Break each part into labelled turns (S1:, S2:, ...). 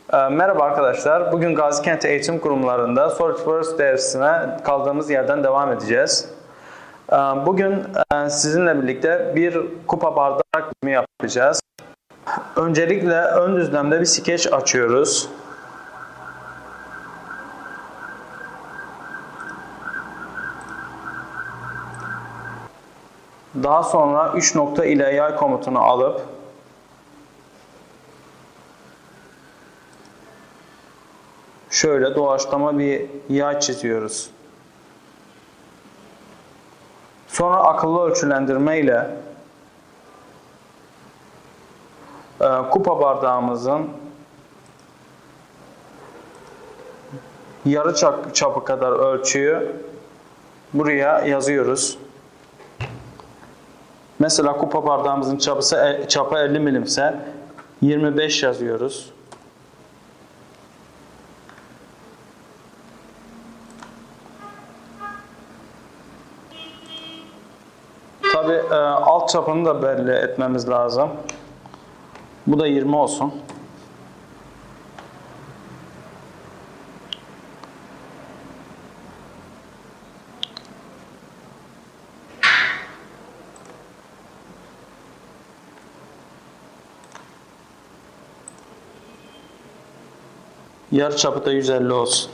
S1: Merhaba arkadaşlar. Bugün Gazikent Eğitim Kurumlarında SolidWorks dersine kaldığımız yerden devam edeceğiz. Bugün sizinle birlikte bir kupa bardak dizimi yapacağız. Öncelikle ön düzlemde bir skeç açıyoruz. Daha sonra 3 nokta ile yay komutunu alıp şöyle doğaçlama bir yay çiziyoruz. Sonra akıllı ölçülendirme ile kupa bardağımızın yarı çapı kadar ölçüyü buraya yazıyoruz. Mesela kupa bardağımızın çapı 50 milimse 25 yazıyoruz. Tabii alt çapını da belli etmemiz lazım. Bu da 20 olsun. Yarıçapı da 150 olsun.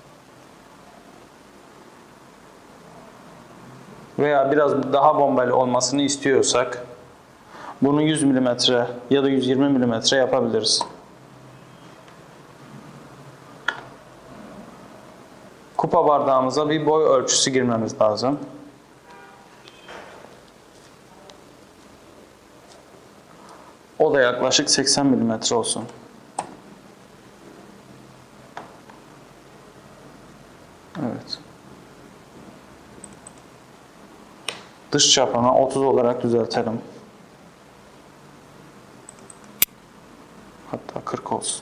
S1: Veya biraz daha bombalı olmasını istiyorsak bunu 100 mm ya da 120 mm yapabiliriz. Kupa bardağımıza bir boy ölçüsü girmemiz lazım. O da yaklaşık 80 mm olsun. Evet. Dış çapını 30 olarak düzeltelim. Hatta 40 olsun.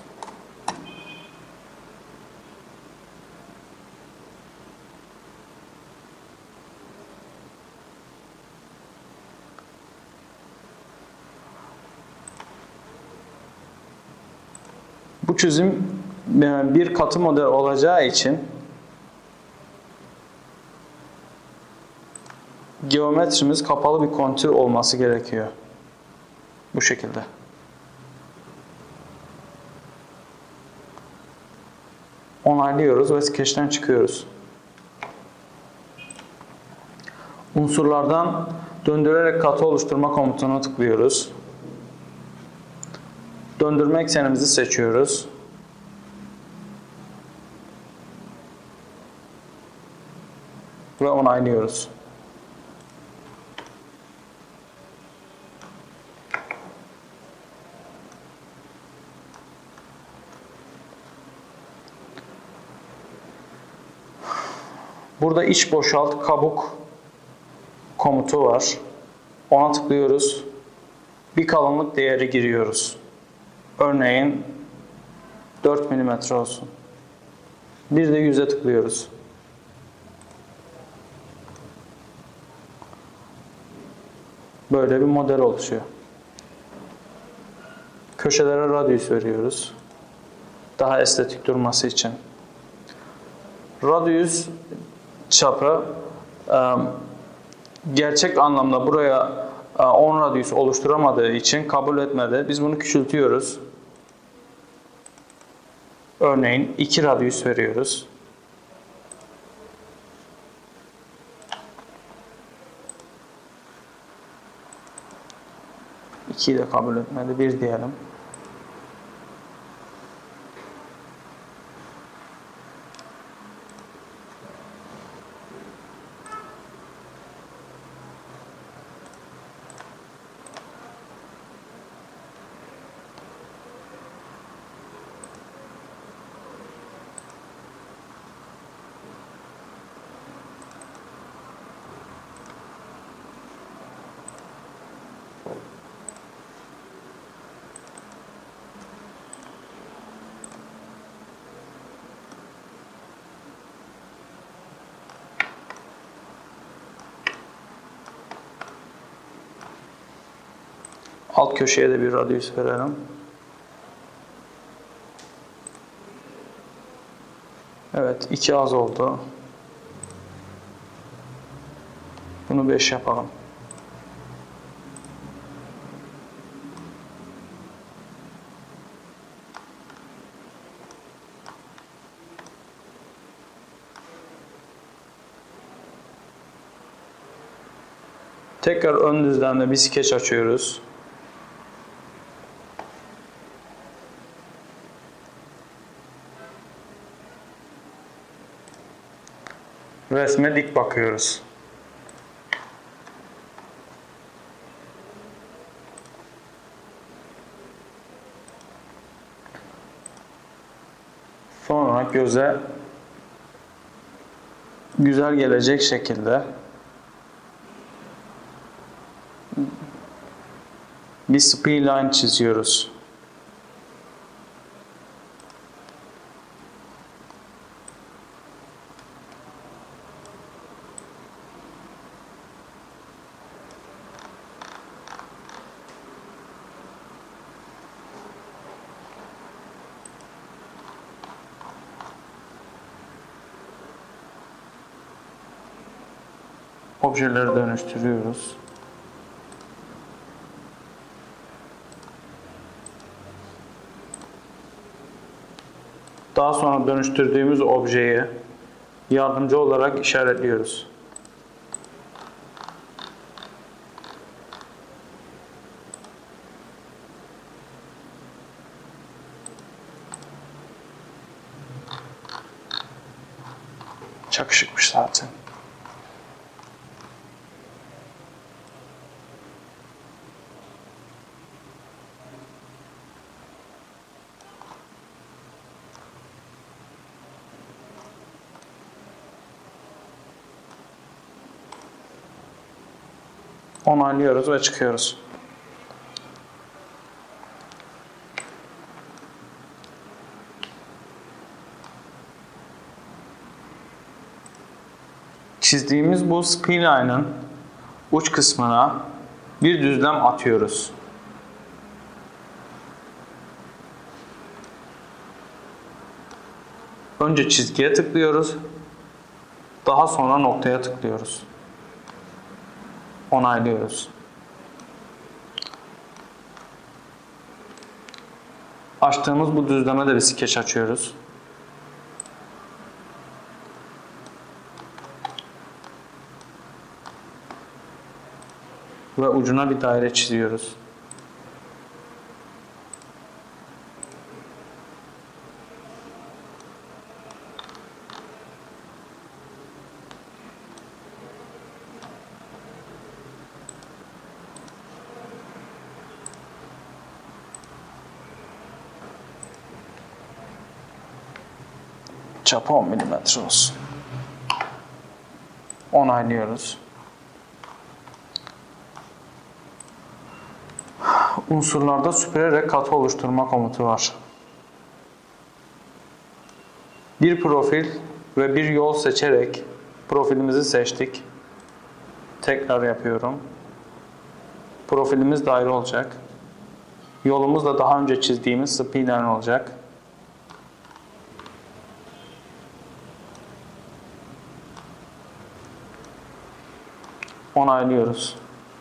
S1: Bu çizim bir katı model olacağı için geometrimiz kapalı bir kontür olması gerekiyor. Bu şekilde. Onaylıyoruz ve skeçten çıkıyoruz. Unsurlardan döndürerek katı oluşturma komutuna tıklıyoruz. Döndürme eksenimizi seçiyoruz. Ve onaylıyoruz. Burada iç boşalt kabuk komutu var. Ona tıklıyoruz. Bir kalınlık değeri giriyoruz. Örneğin 4 mm olsun. Bir de yüze tıklıyoruz. Böyle bir model oluşuyor. Köşelere radyüs veriyoruz. Daha estetik durması için. Radyüs çapı gerçek anlamda buraya 10 radyüs oluşturamadığı için kabul etmedi. Biz bunu küçültüyoruz. Örneğin 2 radyüs veriyoruz. İkiyi de kabul etmedi. 1 diyelim. Alt köşeye de bir radyüs verelim. Evet, 2 az oldu. Bunu 5 yapalım. Tekrar ön düzlemde bir skeç açıyoruz. Resme dik bakıyoruz. Sonra göze güzel gelecek şekilde bir spline çiziyoruz. Objeleri dönüştürüyoruz. Daha sonra dönüştürdüğümüz objeyi yardımcı olarak işaretliyoruz. Çakışıkmış zaten. Onaylıyoruz ve çıkıyoruz. Çizdiğimiz bu spline'ın uç kısmına bir düzlem atıyoruz. Önce çizgiye tıklıyoruz. Daha sonra noktaya tıklıyoruz. Onaylıyoruz. Açtığımız bu düzleme de bir skeç açıyoruz. Ve ucuna bir daire çiziyoruz. Çapı 10 mm olsun. Onaylıyoruz. Unsurlarda süpürerek katı oluşturma komutu var. Bir profil ve bir yol seçerek profilimizi seçtik. Tekrar yapıyorum. Profilimiz daire olacak. Yolumuz da daha önce çizdiğimiz spline olacak. Onaylıyoruz.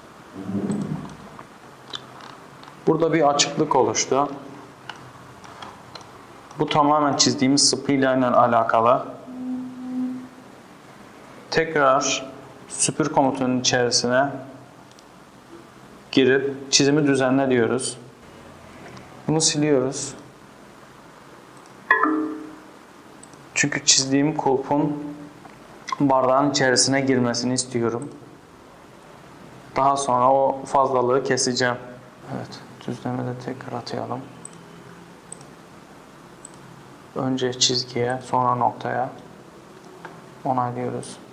S1: Burada bir açıklık oluştu. Bu tamamen çizdiğimiz spline ile alakalı. Tekrar süpür komutunun içerisine girip çizimi düzenle diyoruz. Bunu siliyoruz. Çünkü çizdiğim kulpun bardağın içerisine girmesini istiyorum. Daha sonra o fazlalığı keseceğim. Evet, düzleme de tekrar atayalım. Önce çizgiye, sonra noktaya onaylıyoruz.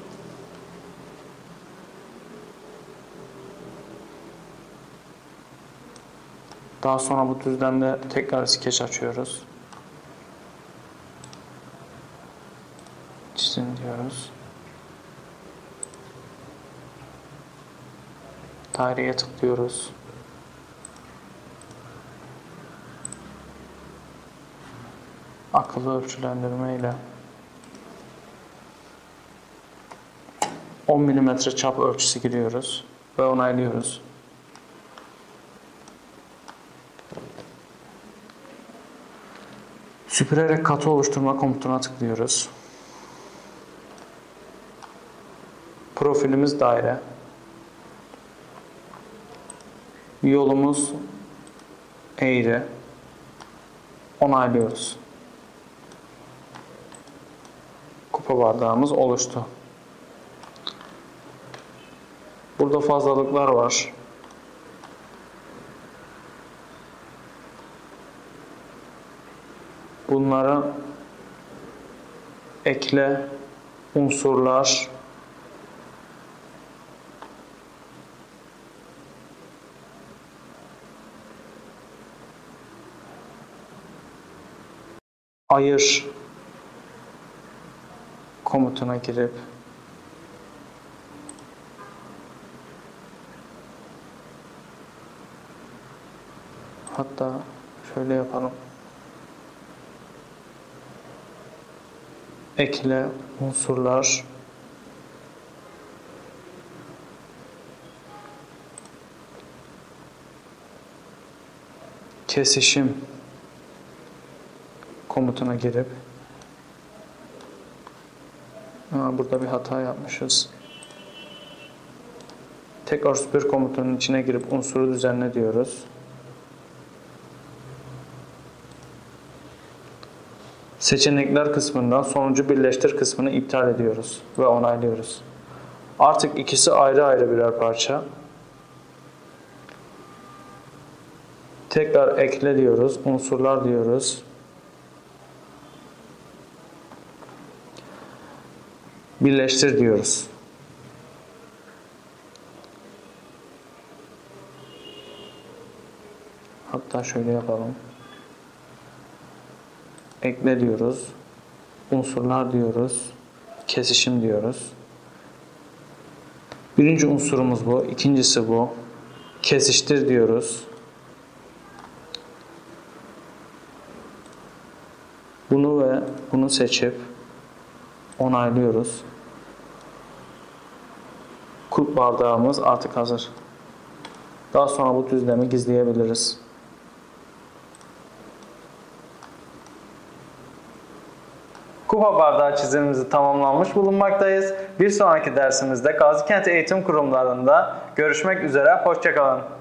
S1: Daha sonra bu düzlemde tekrar skeç açıyoruz. Çizin diyoruz. Daireye tıklıyoruz. Akıllı ölçülendirme ile 10 mm çap ölçüsü giriyoruz ve onaylıyoruz. Süpürerek katı oluşturma komutuna tıklıyoruz. Profilimiz daire. Yolumuz eğri. Onaylıyoruz. Kupa bardağımız oluştu. Burada fazlalıklar var. Bunları ekle, unsurlar, ayır komutuna girip hatta şöyle yapalım. Ekle unsurlar, kesişim komutuna girip burada bir hata yapmışız. Tekrar süpür komutunun içine girip unsuru düzenle diyoruz. Seçenekler kısmından sonucu birleştir kısmını iptal ediyoruz ve onaylıyoruz. Artık ikisi ayrı ayrı birer parça. Tekrar ekle diyoruz, unsurlar diyoruz. Birleştir diyoruz. Hatta şöyle yapalım. Ekle diyoruz. Unsurlar diyoruz. Kesişim diyoruz. Birinci unsurumuz bu. İkincisi bu. Kesiştir diyoruz. Bunu ve bunu seçip onaylıyoruz. Kulp bardağımız artık hazır. Daha sonra bu düzlemi gizleyebiliriz. Kupa bardağı çizimimizi tamamlanmış bulunmaktayız. Bir sonraki dersimizde Gazikent Eğitim Kurumlarında görüşmek üzere. Hoşça kalın.